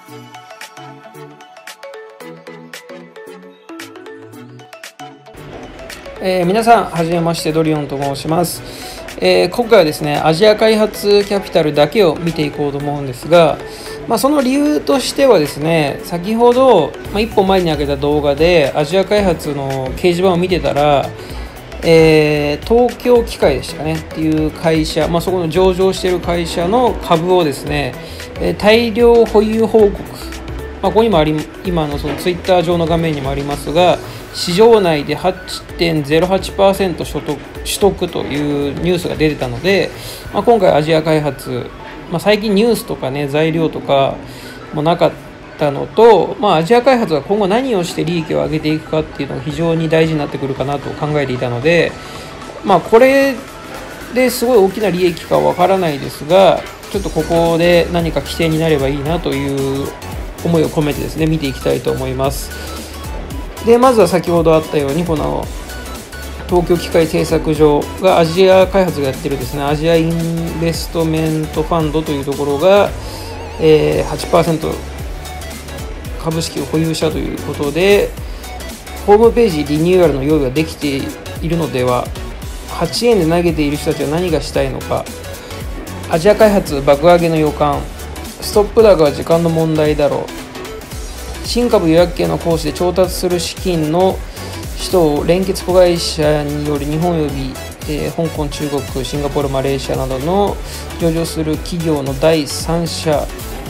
皆さんはじめまして、ドリオンと申します。今回はですね、アジア開発キャピタルだけを見ていこうと思うんですが、その理由としてはですね、先ほど、1本前に上げた動画でアジア開発の掲示板を見てたら、東京機械でしたかねっていう会社、そこの上場している会社の株をですね、大量保有報告、ここにも今のそのツイッター上の画面にもありますが、市場内で 8.08% 取得というニュースが出てたので、今回アジア開発、最近ニュースとかね、材料とかもなかったのと、アジア開発が今後何をして利益を上げていくかっていうのが非常に大事になってくるかなと考えていたので、これですごい大きな利益かわからないですが、ちょっとここで何か規定になればいいなという思いを込めてですね、見ていきたいと思います。で、まずは先ほどあったように、この東京機械製作所がアジア開発がやってるですね、アジアインベストメントファンドというところが、8% 株式を保有したということで、ホームページリニューアルの用意ができているのでは、8円で投げている人たちは何がしたいのか、アジア開発爆上げの予感、ストップ高は時間の問題だろう、新株予約権の行使で調達する資金の人を連結子会社により日本及び、香港、中国、シンガポール、マレーシアなどの上場する企業の第三者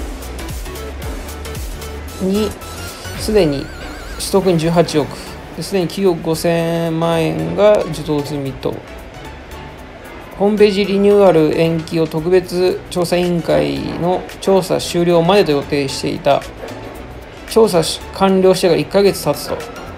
にすでに取得に18億、すでに9億5000万円が受動済みと、ホームページリニューアル延期を特別調査委員会の調査終了までと予定していた。調査完了してから1ヶ月経つと。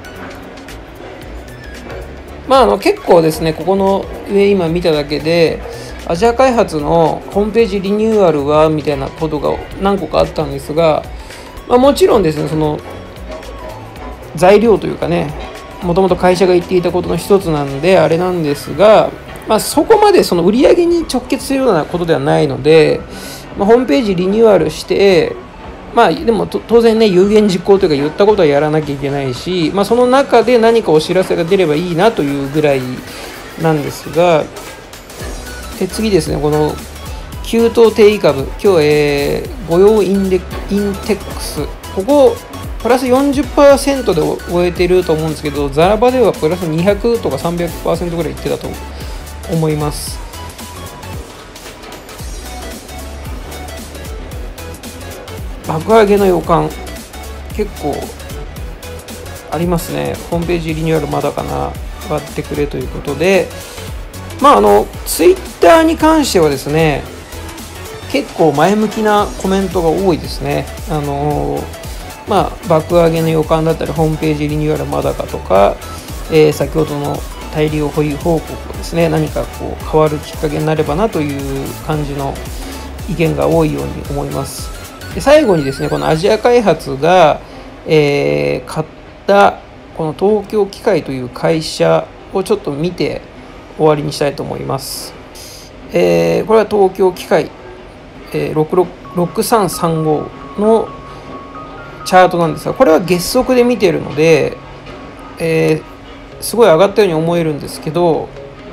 結構ですね、ここの上今見ただけで、アジア開発のホームページリニューアルはみたいなことが何個かあったんですが、もちろんですね、その材料というかね、もともと会社が言っていたことの一つなんであれなんですが、そこまでその売り上げに直結するようなことではないので、ホームページリニューアルしてでも当然ね、有言実行というか言ったことはやらなきゃいけないし、その中で何かお知らせが出ればいいなというぐらいなんですが、次ですね、この急騰定位株、今日、御用インテックス、ここプラス 40% で終えてると思うんですけど、ザラバではプラス200とか 300% ぐらいいってたと思います。爆上げの予感結構ありますね。ホームページリニューアルまだかな、上がってくれということで、ツイッターに関してはですね、結構前向きなコメントが多いですね。爆上げの予感だったり、ホームページリニューアルまだかとか、先ほどの大量保有報告をですね、何かこう変わるきっかけになればなという感じの意見が多いように思います。で、最後にですね、このアジア開発が、買ったこの東京機械という会社をちょっと見て終わりにしたいと思います。これは東京機械、6335のチャートなんですが、これは月足で見ているので、すごい上がったように思えるんですけど、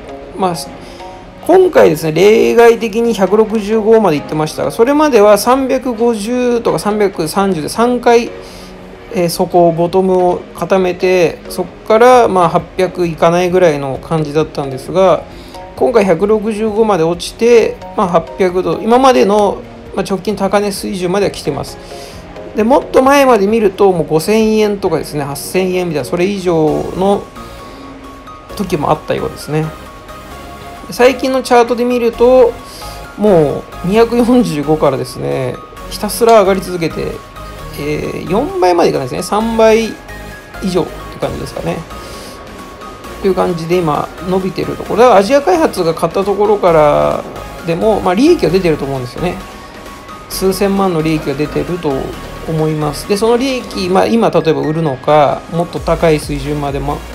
今回ですね、例外的に165まで行ってましたが、それまでは350とか330で3回、そこをボトムを固めて、そこから800いかないぐらいの感じだったんですが、今回165まで落ちて、800度、今までの直近高値水準までは来てます。で、もっと前まで見るともう5000円とかですね、8000円みたいな、それ以上の時もあったようですね。最近のチャートで見ると、もう245からですね、ひたすら上がり続けて、4倍までいかないですね、3倍以上って感じですかね。という感じで今伸びているところ、だからアジア開発が買ったところからでも、利益が出てると思うんですよね。数千万の利益が出てると思います。で、その利益、今例えば売るのか、もっと高い水準まで持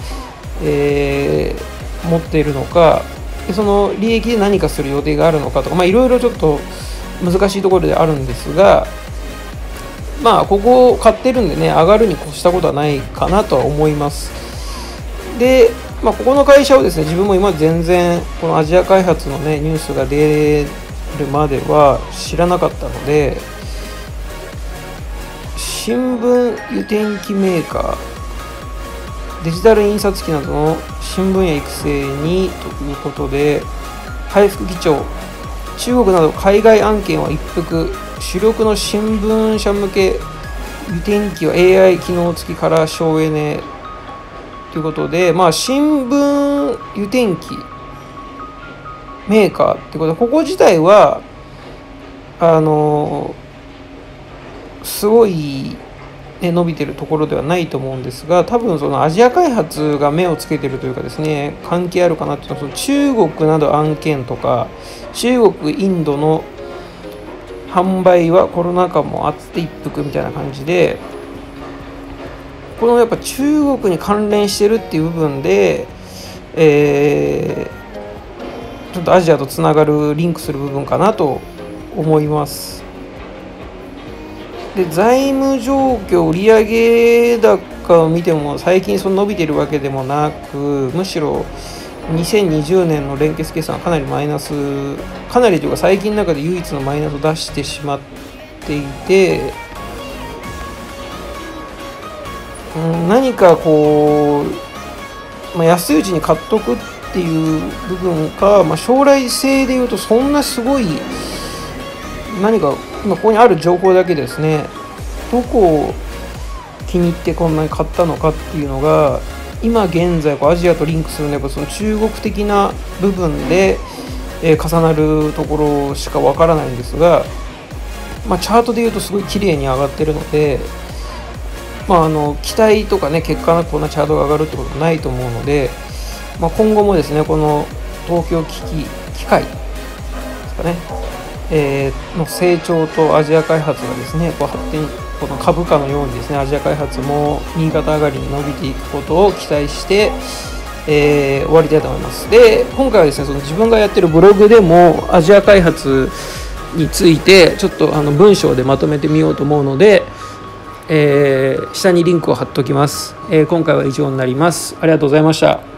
っているのか、でその利益で何かする予定があるのかとか、いろいろちょっと難しいところであるんですが、 まあここ買ってるんでね、上がるに越したことはないかなとは思います。で、まあ、ここの会社をですね、自分も今全然このアジア開発のねニュースが出るまでは知らなかったので、新聞湯天気メーカー、デジタル印刷機などの新聞や育成にということで、配布基調、中国など海外案件は一服、主力の新聞社向け湯天気は AI 機能付きから省エネということで、まあ、新聞湯天気メーカーってことで、ここ自体はすごい、ね、伸びてるところではないと思うんですが、多分そのアジア開発が目をつけてるというかですね、関係あるかなっていうのは、その中国など案件とか、中国インドの販売はコロナ禍もあって一服みたいな感じで、このやっぱ中国に関連してるっていう部分で、ちょっとアジアとつながるリンクする部分かなと思います。で、財務状況、売上高を見ても最近その伸びてるわけでもなく、むしろ2020年の連結決算はかなりマイナス、かなりというか最近の中で唯一のマイナスを出してしまっていて、何かこう、安いうちに買っとくっていう部分か、将来性でいうとそんなすごい何か今ここにある情報だけですね、どこを気に入ってこんなに買ったのかっていうのが今現在アジアとリンクするのはその中国的な部分で重なるところしかわからないんですが、チャートでいうとすごい綺麗に上がってるので、期待とかね、結果なくこんなチャートが上がるってことはないと思うので、今後もですね、この東京機械ですかね、の成長とアジア開発がですね、発展、この株価のようにですね、アジア開発も右肩上がりに伸びていくことを期待して、終わりたいと思います。で、今回はですね、その自分がやってるブログでもアジア開発についてちょっと文章でまとめてみようと思うので、下にリンクを貼っておきます。今回は以上になります。ありがとうございました。